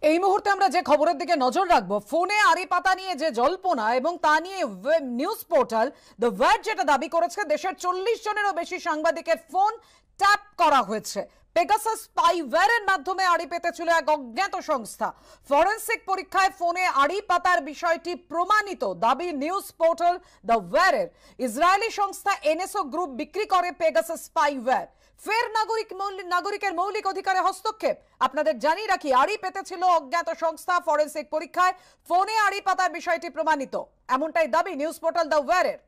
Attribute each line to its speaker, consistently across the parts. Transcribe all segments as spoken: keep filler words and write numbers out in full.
Speaker 1: এই মুহূর্তে আমরা যে খবরের দিকে নজর রাখবো, ফোনে আড়ি পাতা নিয়ে যে জল্পনা এবং তা নিয়ে নিউজ পোর্টাল দ্য ওয়ার যেটা দাবি করেছে দেশের চল্লিশ জনেরও বেশি সাংবাদিকের ফোন ট্যাপ করা হয়েছে। পেগাসাস স্পাইওয়্যারের মাধ্যমে আড়ি পেতেছিল এক অজ্ঞাত সংস্থা। ফরেনসিক পরীক্ষায় ফোনে আড়ি পাতার বিষয়টি প্রমাণিত, দাবি নিউজ পোর্টাল দ্য ওয়ারের। ইসরায়েলি সংস্থা এনএসও গ্রুপ বিক্রি করে পেগাসাস স্পাইওয়্যার। ফের নাগরিক নাগরিকের মৌলিক অধিকারে হস্তক্ষেপ। আপনাদের জানিয়ে রাখি, আড়ি পেতেছিল অজ্ঞাত সংস্থা। ফরেনসিক পরীক্ষায় ফোনে আড়ি পাতার বিষয়টি প্রমাণিত, এমনটাই দাবি নিউজ পোর্টাল দ্য ওয়ারের।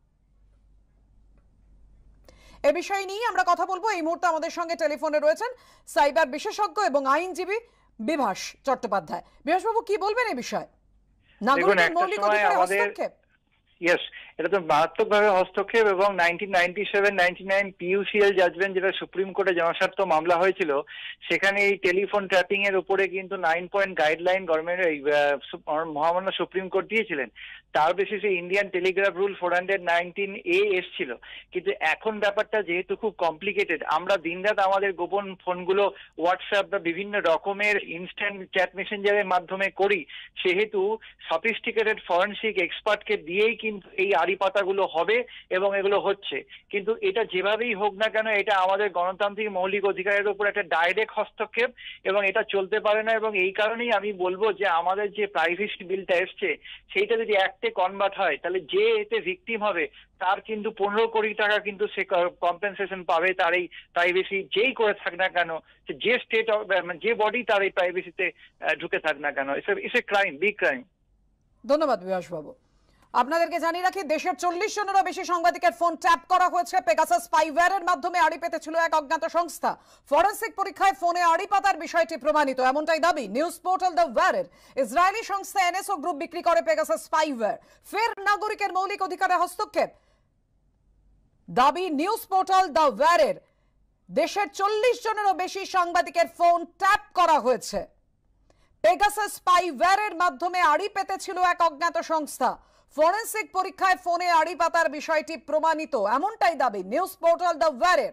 Speaker 1: এ বিষয় নিয়ে আমরা কথা বলবো। এই মুহূর্তে আমাদের সঙ্গে টেলিফোনে রয়েছেন সাইবার বিশেষজ্ঞ এবং আইনজীবী বিভাস চট্টোপাধ্যায়। বিভাসবাবু, কি বলবেন এই বিষয়ে? নাগরিকের মৌলিক অধিকারে হস্তক্ষেপ।
Speaker 2: ইয়েস, এটা তো মারাত্মকভাবে হস্তক্ষেপ এবং nineteen ninety seven ninety nine PUCL judgement, যেটা সুপ্রিম কোর্টে জনস্বার্থ মামলা হয়েছিল, সেখানে এই টেলিফোন ট্র্যাপিং এর উপরে কিন্তু নাইন পয়েন্ট গাইডলাইন গভর্নমেন্ট মহামান্য সুপ্রিম কোর্ট দিয়েছিলেন। তার বেসিসে Indian telegraph rule four hundred nineteen A এসছিল। কিন্তু এখন ব্যাপারটা যেহেতু খুব কমপ্লিকেটেড, আমরা দিনরাত আমাদের গোপন ফোনগুলো হোয়াটসঅ্যাপ বা বিভিন্ন রকমের ইনস্ট্যান্ট চ্যাট মেসেঞ্জারের মাধ্যমে করি, সেহেতু সফিস্টিকেটেড ফরেনসিক এক্সপার্টকে দিয়েই কিন্তু এই আড়ি পাতাগুলো হবে এবং এগুলো হচ্ছে। কিন্তু এটা যেভাবেই হোক না কেন, এটা আমাদের গণতান্ত্রিক মৌলিক অধিকারের উপর একটা ডাইরেক্ট হস্তক্ষেপ এবং এটা চলতে পারে না। এবং এই কারণেই আমি বলবো যে আমাদের যে প্রাইভেসি বিলটা এসছে, সেইটা যদি অ্যাক্টে কনভার্ট হয়, তাহলে যে এতে ভিকটিম হবে তার কিন্তু পনেরো কোটি টাকা কিন্তু সে কম্পেনসেশন পাবে। তার এই প্রাইভেসি যেই করে থাক না কেন, যে স্টেট যে বডি তার এই প্রাইভেসিতে ঢুকে থাক না কেন, it's a crime, big crime.
Speaker 1: ধন্যবাদ বিভাসবাবু। আপনাদেরকে জানিয়ে রাখি, দেশের চল্লিশ জনেরও বেশি সাংবাদিকের ফোন ট্যাপ করা হয়েছে। পেগাসাস স্পাইওয়্যারের মাধ্যমে আড়ি পেতেছিল এক অজ্ঞাত সংস্থা। ফরেনসিক পরীক্ষায় ফোনে আড়ি পাতার বিষয়টি প্রমাণিত, এমনটাই দাবি নিউজ পোর্টাল দ্য ওয়ারের। ইসরায়েলি সংস্থা এনএসও গ্রুপ বিক্রি করে পেগাসাস স্পাইওয়্যার। ফের নাগরিকের মৌলিক অধিকারে হস্তক্ষেপ, দাবি নিউজ পোর্টাল দ্য ওয়ারের। দেশের চল্লিশ জনেরও বেশি সাংবাদিকের ফোন ট্যাপ করা হয়েছে। পেগাসাস স্পাইওয়্যারের মাধ্যমে আড়ি পেতেছিল এক অজ্ঞাত সংস্থা। ফরেনসিক পরীক্ষায় ফোনে আড়ি পাতার বিষয়টি প্রমাণিত, এমনটাই দাবি নিউজ পোর্টাল দ্য ওয়ারের।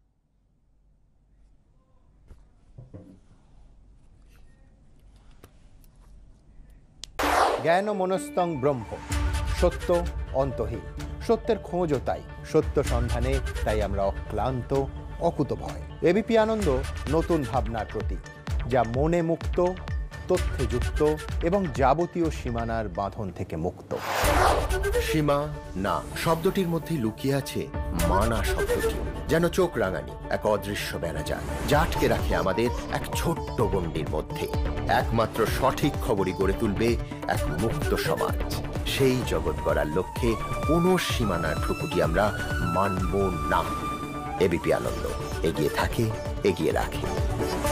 Speaker 3: জ্ঞান মনস্তং ব্রহ্ম, সত্য অন্তহীন। সত্যের খোঁজও তাই, সত্য সন্ধানে তাই আমরা অক্লান্ত, অকুতভয়। এবিপি আনন্দ নতুন ভাবনার প্রতীক, যা মনে মুক্ত, তথ্যে যুক্ত এবং যাবতীয় সীমানার বাঁধন থেকে মুক্ত।
Speaker 4: সীমা না শব্দটির মধ্যে লুকিয়ে আছে মানা শব্দটি, যেন চোখ রাঙানি এক অদৃশ্য বেড়াজাল, যা আটকে রাখে আমাদের এক ছোট্ট গণ্ডির মধ্যে। একমাত্র সঠিক খবরই গড়ে তুলবে এক মুক্ত সমাজ। সেই জগৎ গড়ার লক্ষ্যে কোনো সীমানার ঠুকুটি আমরা মানব না। এবিপি আনন্দ এগিয়ে থাকে, এগিয়ে রাখে।